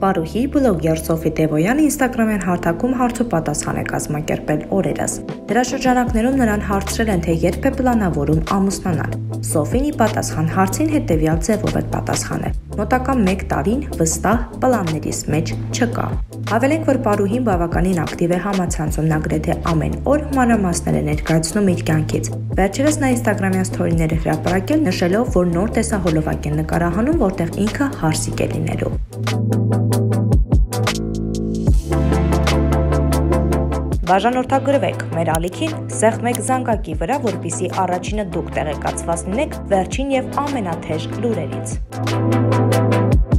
Պարուհի բլոգեր Սոֆի Տևոյանը Instagram-յան հարթակում հարց ու պատասխան է կազմակերպել օրերս։ Դրա շրջանակներում նրան հարցրել են, թե երբ է պլանավորում ամուսնանալ։ Սոֆին ի պատասխան հարցին հետևյալ ձևով է պատասխանել. մոտակա 1 տարին վստահ պլաններիս մեջ չկա։ Հավելենք, որ Պարուհին բավականին ակտիվ է համացանցում, նա գրեթե ամեն օր մանրամասներ է ներկայացնում իր կյանքից։ Վերջերս նա Instagram-յան սթորիներ է հրապարակել, նշելով, որ նոր տեսահոլովակ է նկարահանում, որտեղ ինքը հարսիկ է լինելու։ Բաժանորդագրվեք մեր ալիքին սեղմեք զանգակի վրա, որպեսզի առաջինը դուք տեղեկացված լինեք վերջին եւ ամենաթեժ լուրերից։